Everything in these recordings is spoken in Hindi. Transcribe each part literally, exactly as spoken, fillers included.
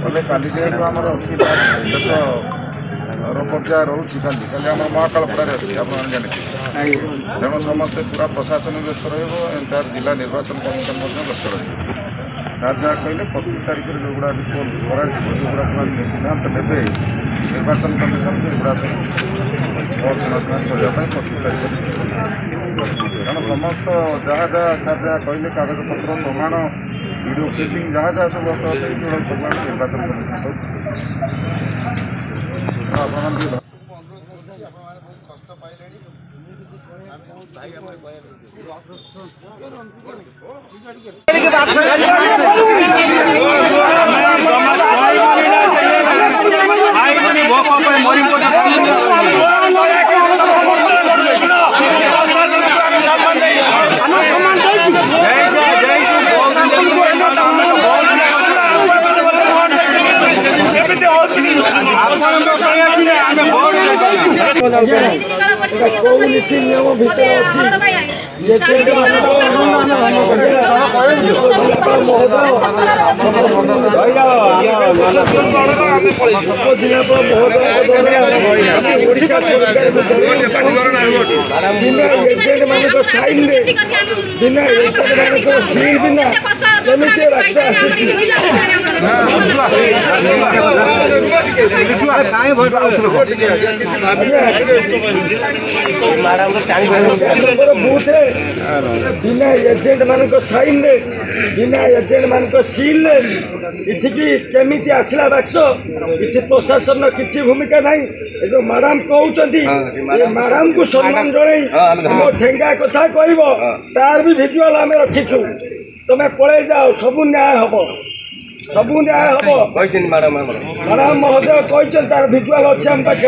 बोले काली जेहेतु आम अच्छी देश पर्याय रोचे काली काली आम महाकालपड़े अच्छी आप जानी तेणु समस्ते पूरा प्रशासन व्यस्त रंटायर जिला निर्वाचन कमिशन व्यस्त रही जहाँ कहले पच्चीस तारीख में जोगुड़ा पोल करा जोगुड़ा सिद्धांत ने निर्वाचन कमिशन से गुड़ा सब भोट गणना करने पच्चीस तारीख कारण समस्त जहाँ जहाँ सार जहाँ कहले कागज पत्र प्रमाण वीडियो क्लिपिंग जहाँ जहाँ सब सब निर्वाचन कमिशन कष्ट पाइले नीति नियम भितर बिना एजेंट मान साइन बिना एजेंट मान सिल इठिकी केमी आसला बाक्स इति प्रशासन किसी भूमिका ना जो मैडम कहते मैडम को सम्मान जन ठेंगा कथा कह तार भी भिजुआल आम रखीचु तुम पलि जाओ सब न्याय हम सब न्याय हम मैडम महोदय कहते तार भिजुआल अच्छे आम पाखे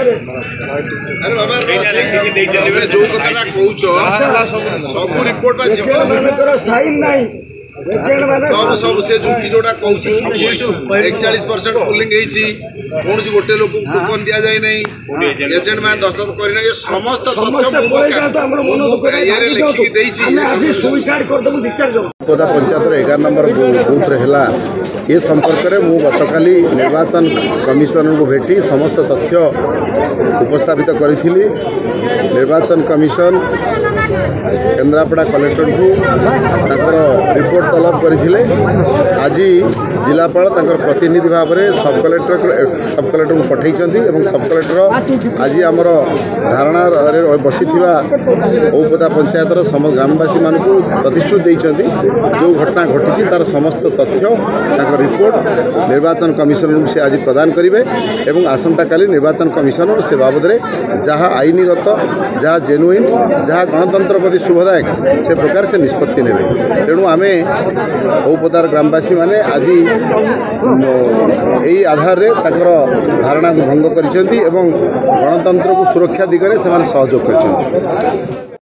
साइन ना सब सब से झुकी जोड़ा कहूँ एकचाश परसेंट पोलिंग कौन गोटे लोक कूपन दि जाए नहीं एजेंट मैंने दस्तखत करना ये समस्त उपदा पंचायत एगार नंबर बूथ है ये संपर्क में मु गतकाली निर्वाचन कमिशन को भेटी समस्त तथ्य उपस्थापित करी निर्वाचन कमिशन केन्द्रापड़ा कलेक्टर को रिपोर्ट तलब करते आज जिलापाल प्रतिनिधि भाव में सब कलेक्टर सब कलेक्टर को पठे सब कलेक्टर आज आमर धारणा बसी औपदा पंचायतर सम ग्रामवासी मान प्रतिश्रुति देते जो घटना घटी तार समस्त तथ्य रिपोर्ट निर्वाचन कमिशन से आज प्रदान करेंगे और आसंता काली निर्वाचन कमिशन से बाबद में जहाँ आईनगत जहाँ जेनुइन जहाँ गणतंत्र प्रति शुभदायक से प्रकार से निष्पत्ति ने तेणु आम औपदार ग्रामवासी माने आज यही आधार रे धारणा को भंग कर गणतंत्र को सुरक्षा दिगरे से सहयोग कर।